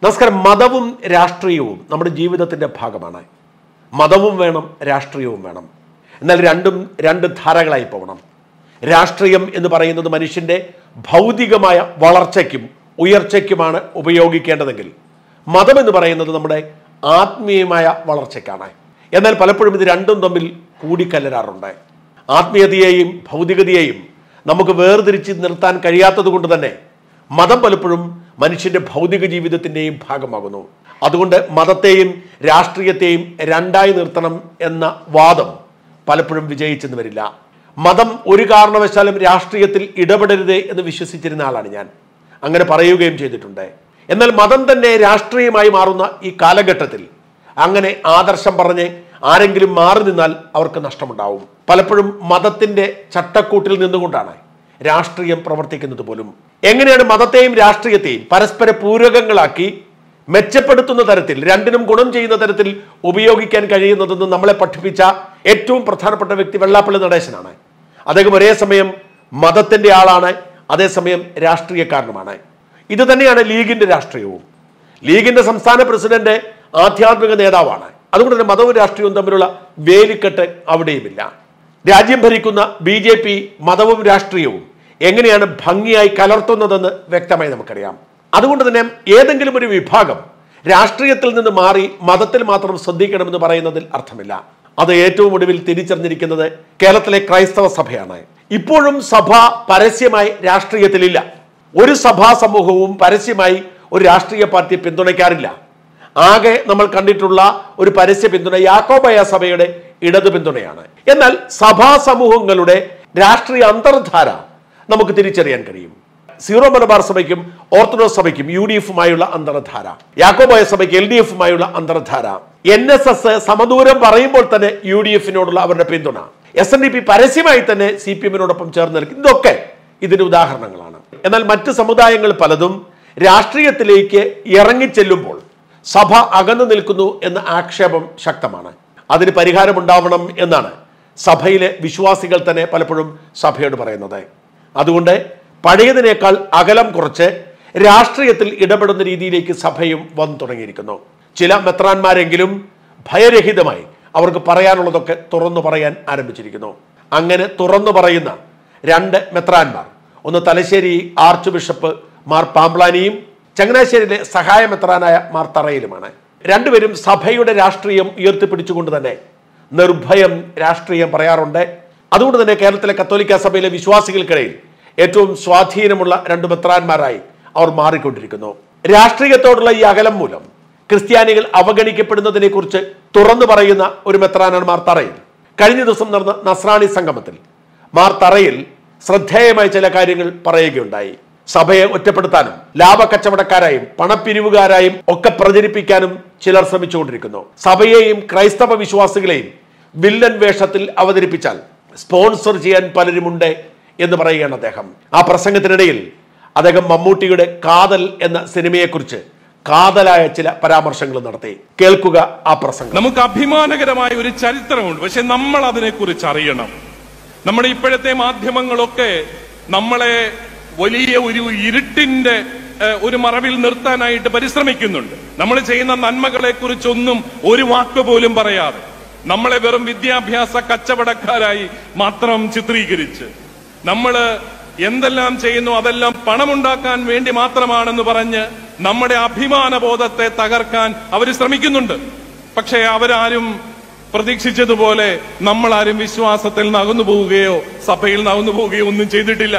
നമസ്കാരം. മതവും രാഷ്ട്രീയവും നമ്മുടെ ജീവിതത്തിൻ്റെ ഭാഗമാണ്. മതവും വേണം, രാഷ്ട്രീയവും വേണം. എന്നാൽ രണ്ടും രണ്ട് ധാരകളായി പോകണം. രാഷ്ട്രീയം എന്ന് പറയുന്നത് മനുഷ്യൻ്റെ ഭൗതികമായ വളർച്ചയ്ക്കും ഉയർച്ചയ്ക്കുമാണ് ഉപയോഗിക്കേണ്ടതെങ്കിൽ മതം എന്ന് പറയുന്നത് നമ്മുടെ ആത്മീയമായ വളർച്ചയ്ക്കാണ്. എന്നാൽ പലപ്പോഴും ഇത് രണ്ടും തമ്മിൽ കൂടിക്കലരാറുണ്ട്. ആത്മീയതയെയും ഭൗതികതയെയും നമുക്ക് വേർതിരിച്ച് നിർത്താൻ കഴിയാത്തത് കൊണ്ട് തന്നെ മതം പലപ്പോഴും മനുഷ്യൻ്റെ ഭൗതിക ജീവിതത്തിൻ്റെയും ഭാഗമാകുന്നു. അതുകൊണ്ട് മതത്തെയും രാഷ്ട്രീയത്തെയും രണ്ടായി നിർത്തണം എന്ന വാദം പലപ്പോഴും വിജയിച്ചെന്ന് വരില്ല. മതം ഒരു കാരണവശാലും രാഷ്ട്രീയത്തിൽ ഇടപെടരുതേ എന്ന് വിശ്വസിച്ചിരുന്ന ആളാണ് ഞാൻ. അങ്ങനെ പറയുകയും ചെയ്തിട്ടുണ്ട്. എന്നാൽ മതം തന്നെ രാഷ്ട്രീയമായി മാറുന്ന ഈ കാലഘട്ടത്തിൽ അങ്ങനെ ആദർശം പറഞ്ഞ് ആരെങ്കിലും മാറി നിന്നാൽ അവർക്ക് നഷ്ടമുണ്ടാവും. പലപ്പോഴും മതത്തിൻ്റെ ചട്ടക്കൂട്ടിൽ നിന്നുകൊണ്ടാണ് രാഷ്ട്രീയം പ്രവർത്തിക്കുന്നത് പോലും. എങ്ങനെയാണ് മതത്തെയും രാഷ്ട്രീയത്തെയും പരസ്പര പൂരകങ്ങളാക്കി മെച്ചപ്പെടുത്തുന്ന തരത്തിൽ, രണ്ടിനും ഗുണം ചെയ്യുന്ന തരത്തിൽ ഉപയോഗിക്കാൻ കഴിയുന്നതെന്ന് നമ്മളെ പഠിപ്പിച്ച ഏറ്റവും പ്രധാനപ്പെട്ട വ്യക്തി വെള്ളാപ്പള്ളി നടേശനാണ്. അദ്ദേഹം ഒരേ സമയം മതത്തിൻ്റെ ആളാണ്, അതേസമയം രാഷ്ട്രീയക്കാരനുമാണ്. ഇത് തന്നെയാണ് ലീഗിൻ്റെ രാഷ്ട്രീയവും. ലീഗിൻ്റെ സംസ്ഥാന പ്രസിഡന്റ് ആധ്യാത്മിക നേതാവാണ്. അതുകൊണ്ട് തന്നെ മതവും രാഷ്ട്രീയവും തമ്മിലുള്ള വേലിക്കെട്ട് അവിടെയുമില്ല. രാജ്യം ഭരിക്കുന്ന BJP മതവും രാഷ്ട്രീയവും എങ്ങനെയാണ് ഭംഗിയായി കലർത്തുന്നതെന്ന് വ്യക്തമായി നമുക്കറിയാം. അതുകൊണ്ട് തന്നെ ഏതെങ്കിലും ഒരു വിഭാഗം രാഷ്ട്രീയത്തിൽ നിന്ന് മാറി മതത്തിൽ മാത്രം ശ്രദ്ധിക്കണമെന്ന് പറയുന്നതിൽ അർത്ഥമില്ല. അത് ഏറ്റവും ഒടുവിൽ തിരിച്ചറിഞ്ഞിരിക്കുന്നത് കേരളത്തിലെ ക്രൈസ്തവ സഭയാണ്. ഇപ്പോഴും സഭ പരസ്യമായി രാഷ്ട്രീയത്തിലില്ല. ഒരു സഭാ സമൂഹവും പരസ്യമായി ഒരു രാഷ്ട്രീയ പാർട്ടിയെ പിന്തുണയ്ക്കാറില്ല. ആകെ നമ്മൾ കണ്ടിട്ടുള്ള ഒരു പരസ്യ പിന്തുണ യാക്കോബായ സഭയുടെ ഇടതു പിന്തുണയാണ്. എന്നാൽ സഭാ സമൂഹങ്ങളുടെ രാഷ്ട്രീയ അന്തർധാര നമുക്ക് തിരിച്ചറിയാൻ കഴിയും. സീറോ മലബാർ സഭയ്ക്കും ഓർത്തഡോക്സ് സഭയ്ക്കും UDF-ഉമായുള്ള അന്തർധാര, യാക്കോബായ സഭയ്ക്ക് LDF-ഉമായുള്ള അന്തർധാര, NSS സമദൂരം പറയുമ്പോൾ തന്നെ UDF-നോടുള്ള അവരുടെ പിന്തുണ, SNDP പരസ്യമായി തന്നെ CPM-നോടൊപ്പം ചേർന്ന് നിൽക്കും. ഇതൊക്കെ ഇതിന്റെ ഉദാഹരണങ്ങളാണ്. എന്നാൽ മറ്റ് സമുദായങ്ങൾ പലതും രാഷ്ട്രീയത്തിലേക്ക് ഇറങ്ങിച്ചെല്ലുമ്പോൾ സഭ അകന്നു നിൽക്കുന്നു എന്ന ആക്ഷേപം ശക്തമാണ്. അതിന് പരിഹാരമുണ്ടാവണം എന്നാണ് സഭയിലെ വിശ്വാസികൾ തന്നെ പലപ്പോഴും സഭയോട് പറയുന്നത്. അതുകൊണ്ട് പഴയതിനേക്കാൾ അകലം കുറച്ച് രാഷ്ട്രീയത്തിൽ ഇടപെടുന്ന രീതിയിലേക്ക് സഭയും വന്നു തുടങ്ങിയിരിക്കുന്നു. ചില മെത്രാന്മാരെങ്കിലും ഭയരഹിതമായി അവർക്ക് പറയാനുള്ളതൊക്കെ തുറന്നു പറയാൻ ആരംഭിച്ചിരിക്കുന്നു. അങ്ങനെ തുറന്നു പറയുന്ന രണ്ട് മെത്രാന്മാർ, ഒന്ന് തലശ്ശേരി ആർച്ച് ബിഷപ്പ് മാർ പാംപ്ലാനിയും ചങ്ങനാശ്ശേരിയിലെ സഹായ മെത്രാനായ മാർ തറയിലുമാണ്. രണ്ടുപേരും സഭയുടെ രാഷ്ട്രീയം ഉയർത്തിപ്പിടിച്ചുകൊണ്ട് തന്നെ നിർഭയം രാഷ്ട്രീയം പറയാറുണ്ട്. അതുകൊണ്ട് തന്നെ കേരളത്തിലെ കത്തോലിക്ക സഭയിലെ വിശ്വാസികൾക്കിടയിൽ ഏറ്റവും സ്വാധീനമുള്ള രണ്ട് മെത്രാന്മാരായി അവർ മാറിക്കൊണ്ടിരിക്കുന്നു. രാഷ്ട്രീയത്തോടുള്ള ഈ അകലം മൂലം ക്രിസ്ത്യാനികൾ അവഗണിക്കപ്പെടുന്നതിനെ കുറിച്ച് തുറന്നു പറയുന്ന ഒരു മെത്രാനാണ് മാർ തറയിൽ. കഴിഞ്ഞ ദിവസം നടന്ന നസ്രാണി സംഗമത്തിൽ മാർ തറയിൽ ശ്രദ്ധേയമായ ചില കാര്യങ്ങൾ പറയുകയുണ്ടായി. സഭയെ ഒറ്റപ്പെടുത്താനും ലാഭക്കച്ചവടക്കാരായും പണപ്പിരിവുകാരായും ഒക്കെ പ്രചരിപ്പിക്കാനും ചിലർ ശ്രമിച്ചുകൊണ്ടിരിക്കുന്നു. സഭയെയും ക്രൈസ്തവ വിശ്വാസികളെയും വില്ലൻ വേഷത്തിൽ അവതരിപ്പിച്ചാൽ സ്പോൺസർ ചെയ്യാൻ പലരുമുണ്ട് എന്ന് പറയുകയാണ് അദ്ദേഹം. ആ പ്രസംഗത്തിനിടയിൽ അദ്ദേഹം മമ്മൂട്ടിയുടെ കാതൽ എന്ന സിനിമയെക്കുറിച്ച് കാതലായ ചില പരാമർശങ്ങൾ നടത്തി. കേൾക്കുക ആ പ്രസംഗം. നമുക്ക് അഭിമാനകരമായ ഒരു ചരിത്രമുണ്ട്, പക്ഷെ നമ്മൾ അതിനെക്കുറിച്ച് അറിയണം. നമ്മുടെ ഇപ്പോഴത്തെ മാധ്യമങ്ങളൊക്കെ നമ്മളെ വലിയ ഒരു ഇരുട്ടിന്റെ ഒരു മറവിൽ നിർത്താനായിട്ട് പരിശ്രമിക്കുന്നുണ്ട്. നമ്മൾ ചെയ്യുന്ന നന്മകളെ കുറിച്ചൊന്നും ഒരു വാക്ക് പോലും പറയാതെ നമ്മളെ വെറും വിദ്യാഭ്യാസ കച്ചവടക്കാരായി മാത്രം ചിത്രീകരിച്ച് നമ്മൾ എന്തെല്ലാം ചെയ്യുന്നു അതെല്ലാം പണമുണ്ടാക്കാൻ വേണ്ടി മാത്രമാണെന്ന് പറഞ്ഞ് നമ്മുടെ അഭിമാനബോധത്തെ തകർക്കാൻ അവർ ശ്രമിക്കുന്നുണ്ട്. പക്ഷേ അവരാരും പ്രതീക്ഷിച്ചതുപോലെ നമ്മളാരും വിശ്വാസത്തിൽ നിന്ന് അകന്നു പോവുകയോ സഭയിൽ നിന്ന് അകന്നു പോവുകയോ ഒന്നും ചെയ്തിട്ടില്ല.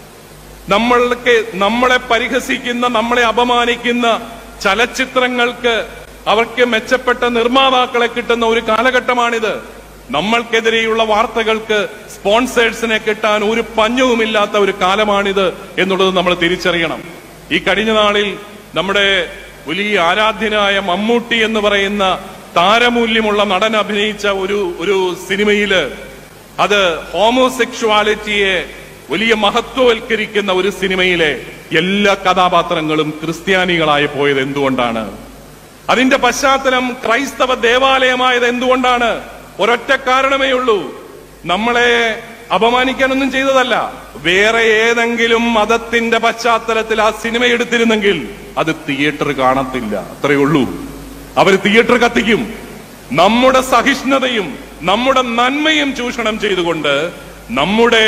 നമ്മളെ പരിഹസിക്കുന്ന, നമ്മളെ അപമാനിക്കുന്ന ചലച്ചിത്രങ്ങൾക്ക് അവർക്ക് മെച്ചപ്പെട്ട നിർമ്മാതാക്കളെ കിട്ടുന്ന ഒരു കാലഘട്ടമാണിത്. നമ്മൾക്കെതിരെയുള്ള വാർത്തകൾക്ക് സ്പോൺസേഴ്സിനെ കിട്ടാൻ ഒരു പഞ്ഞവുമില്ലാത്ത ഒരു കാലമാണിത് എന്നുള്ളത് നമ്മൾ തിരിച്ചറിയണം. ഈ കഴിഞ്ഞ നാളിൽ നമ്മുടെ വലിയ ആരാധ്യനായ മമ്മൂട്ടി എന്ന് പറയുന്ന താരമൂല്യമുള്ള നടൻ അഭിനയിച്ച ഒരു സിനിമയില് അത് ഹോമോസെക്ഷുവാലിറ്റിയെ വലിയ മഹത്വവൽക്കരിക്കുന്ന ഒരു സിനിമയിലെ എല്ലാ കഥാപാത്രങ്ങളും ക്രിസ്ത്യാനികളായി പോയത് എന്തുകൊണ്ടാണ്? അതിന്റെ പശ്ചാത്തലം ക്രൈസ്തവ ദേവാലയമായത് എന്തുകൊണ്ടാണ്? ഒരൊറ്റ കാരണമേ ഉള്ളൂ. നമ്മളെ അപമാനിക്കാനൊന്നും ചെയ്തതല്ല. വേറെ ഏതെങ്കിലും മതത്തിന്റെ പശ്ചാത്തലത്തിൽ ആ സിനിമ എടുത്തിരുന്നെങ്കിൽ അത് തിയേറ്റർ കാണത്തില്ല, അത്രയേ ഉള്ളൂ. അവർ തിയേറ്റർ കത്തിക്കും. നമ്മുടെ സഹിഷ്ണുതയും നമ്മുടെ നന്മയും ചൂഷണം ചെയ്തുകൊണ്ട് നമ്മുടെ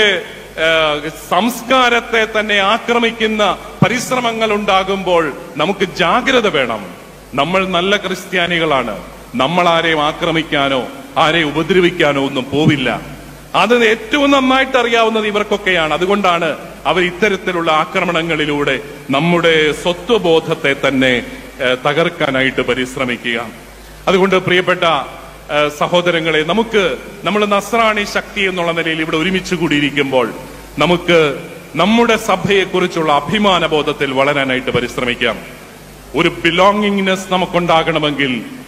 സംസ്കാരത്തെ തന്നെ ആക്രമിക്കുന്ന പരിശ്രമങ്ങൾ ഉണ്ടാകുമ്പോൾ നമുക്ക് ജാഗ്രത വേണം. നമ്മൾ നല്ല ക്രിസ്ത്യാനികളാണ്. നമ്മൾ ആരെയും ആക്രമിക്കാനോ ആരെയും ഉപദ്രവിക്കാനോ ഒന്നും പോവില്ല. അത് ഏറ്റവും നന്നായിട്ട് അറിയാവുന്നത് ഇവർക്കൊക്കെയാണ്. അതുകൊണ്ടാണ് അവർ ഇത്തരത്തിലുള്ള ആക്രമണങ്ങളിലൂടെ നമ്മുടെ സ്വത്വബോധത്തെ തന്നെ തകർക്കാനായിട്ട് പരിശ്രമിക്കുക. അതുകൊണ്ട് പ്രിയപ്പെട്ട സഹോദരങ്ങളെ, നമ്മൾ നസ്രാണി ശക്തി എന്നുള്ള നിലയിൽ ഇവിടെ ഒരുമിച്ച് കൂടിയിരിക്കുമ്പോൾ നമുക്ക് നമ്മുടെ സഭയെക്കുറിച്ചുള്ള അഭിമാന ബോധത്തിൽ വളരാനായിട്ട് പരിശ്രമിക്കാം. ഒരു ബിലോങ്ങിങ്നെസ് നമുക്കുണ്ടാകണമെങ്കിൽ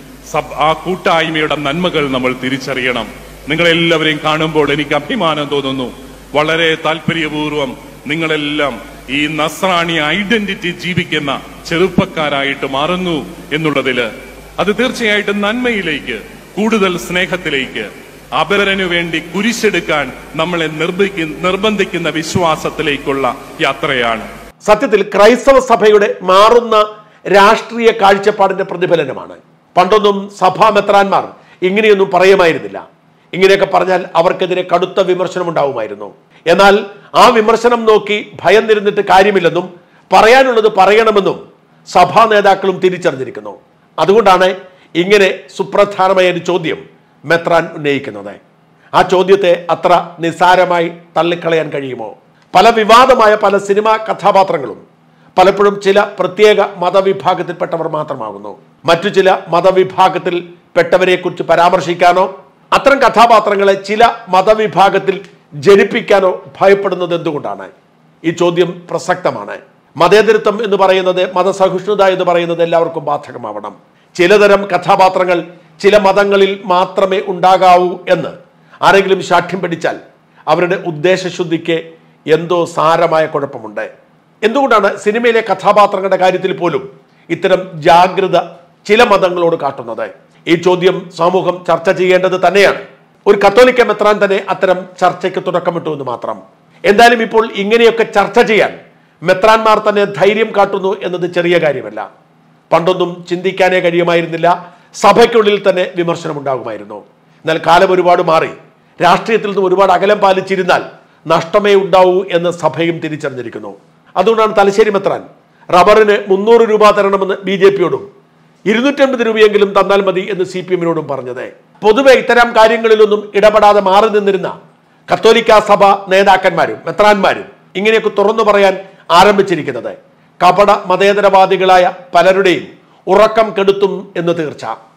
ആ കൂട്ടായ്മയുടെ നന്മകൾ നമ്മൾ തിരിച്ചറിയണം. നിങ്ങളെല്ലാവരെയും കാണുമ്പോൾ എനിക്ക് അഭിമാനം തോന്നുന്നു. വളരെ താല്പര്യപൂർവ്വം നിങ്ങളെല്ലാം ഈ നസ്രാണി ഐഡന്റിറ്റി ജീവിക്കുന്ന ചെറുപ്പക്കാരായിട്ട് മാറുന്നു എന്നുള്ളതില് അത് തീർച്ചയായിട്ടും നന്മയിലേക്ക്, കൂടുതൽ സ്നേഹത്തിലേക്ക്, അപരനു വേണ്ടി കുരിശെടുക്കാൻ നമ്മളെ നിർബന്ധിക്കുന്ന വിശ്വാസത്തിലേക്കുള്ള യാത്രയാണ്. സത്യത്തിൽ ക്രൈസ്തവ സഭയുടെ മാറുന്ന രാഷ്ട്രീയ കാഴ്ചപ്പാടിന്റെ പ്രതിഫലനമാണ്. പണ്ടൊന്നും സഭാ മെത്രാന്മാർ ഇങ്ങനെയൊന്നും പറയുമായിരുന്നില്ല. ഇങ്ങനെയൊക്കെ പറഞ്ഞാൽ അവർക്കെതിരെ കടുത്ത വിമർശനം ഉണ്ടാവുമായിരുന്നു. എന്നാൽ ആ വിമർശനം നോക്കി ഭയന്നിരുന്നിട്ട് കാര്യമില്ലെന്നും പറയാനുള്ളത് പറയണമെന്നും സഭാ നേതാക്കളും തിരിച്ചറിഞ്ഞിരിക്കുന്നു. അതുകൊണ്ടാണ് ഇങ്ങനെ സുപ്രധാനമായ ഒരു ചോദ്യം മെത്രാൻ ഉന്നയിക്കുന്നത്. ആ ചോദ്യത്തെ അത്ര നിസ്സാരമായി തള്ളിക്കളയാൻ കഴിയുമോ? പല വിവാദമായ പല സിനിമാ കഥാപാത്രങ്ങളും പലപ്പോഴും ചില പ്രത്യേക മതവിഭാഗത്തിൽപ്പെട്ടവർ മാത്രമാകുന്നു. മറ്റു ചില മതവിഭാഗത്തിൽ പെട്ടവരെ കുറിച്ച് പരാമർശിക്കാനോ അത്തരം കഥാപാത്രങ്ങളെ ചില മതവിഭാഗത്തിൽ ജനിപ്പിക്കാനോ ഭയപ്പെടുന്നത് എന്തുകൊണ്ടാണ്? ഈ ചോദ്യം പ്രസക്തമാണ്. മതേതരത്വം എന്ന് പറയുന്നത്, മതസഹിഷ്ണുത എന്ന് പറയുന്നത് എല്ലാവർക്കും ബാധകമാവണം. ചിലതരം കഥാപാത്രങ്ങൾ ചില മതങ്ങളിൽ മാത്രമേ ഉണ്ടാകാവൂ എന്ന് ആരെങ്കിലും ശാഠ്യം പിടിച്ചാൽ അവരുടെ ഉദ്ദേശശുദ്ധിക്ക് എന്തോ സാരമായ കുഴപ്പമുണ്ട്. എന്തുകൊണ്ടാണ് സിനിമയിലെ കഥാപാത്രങ്ങളുടെ കാര്യത്തിൽ പോലും ഇത്തരം ജാഗ്രത ചില മതങ്ങളോട് കാട്ടുന്നത്? ഈ ചോദ്യം സമൂഹം ചർച്ച ചെയ്യേണ്ടത് തന്നെയാണ്. ഒരു കത്തോലിക്ക മെത്രാൻ തന്നെ അത്തരം ചർച്ചയ്ക്ക് തുടക്കമിട്ടു എന്ന് മാത്രം. എന്തായാലും ഇപ്പോൾ ഇങ്ങനെയൊക്കെ ചർച്ച ചെയ്യാൻ മെത്രാന്മാർ തന്നെ ധൈര്യം കാട്ടുന്നു എന്നത് ചെറിയ കാര്യമല്ല. പണ്ടൊന്നും ചിന്തിക്കാനേ കഴിയുമായിരുന്നില്ല. സഭയ്ക്കുള്ളിൽ തന്നെ വിമർശനം ഉണ്ടാകുമായിരുന്നു. എന്നാൽ കാലം ഒരുപാട് മാറി. രാഷ്ട്രീയത്തിൽ നിന്ന് ഒരുപാട് അകലം പാലിച്ചിരുന്നാൽ നഷ്ടമേ ഉണ്ടാവൂ എന്ന് സഭയും തിരിച്ചറിഞ്ഞിരിക്കുന്നു. അതുകൊണ്ടാണ് തലശ്ശേരി മെത്രാൻ റബ്ബറിന് 300 രൂപ തരണമെന്ന് BJP-യോടും 250 രൂപയെങ്കിലും തന്നാൽ മതി എന്ന് CPM-നോടും പറഞ്ഞത്. പൊതുവെ ഇത്തരം കാര്യങ്ങളിലൊന്നും ഇടപെടാതെ മാറി നിന്നിരുന്ന കത്തോലിക്ക സഭ നേതാക്കന്മാരും മെത്രാന്മാരും ഇങ്ങനെയൊക്കെ തുറന്നു പറയാൻ ആരംഭിച്ചിരിക്കുന്നത് കപട മതേതരവാദികളായ പലരുടെയും ഉറക്കം കെടുത്തും എന്ന് തീർച്ച.